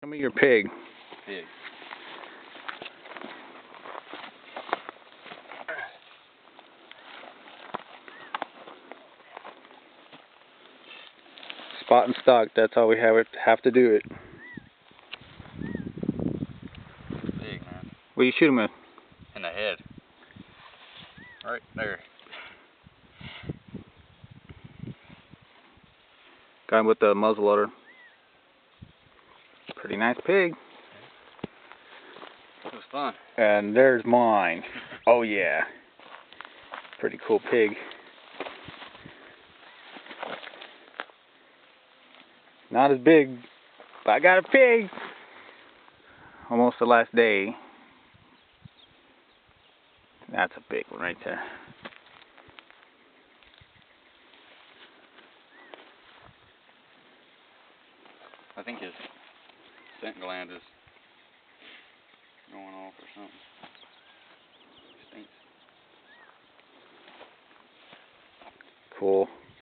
Show me your pig. Pig. Spot and stock, that's how we have to do it. Pig, man. What do you shoot him with? In the head. Right there. Got him with the muzzle loader. Pretty nice pig. It was fun. And there's mine. Oh yeah. Pretty cool pig. Not as big, but I got a pig. Almost the last day. That's a big one right there. I think his scent gland is going off or something. Stinks. Cool.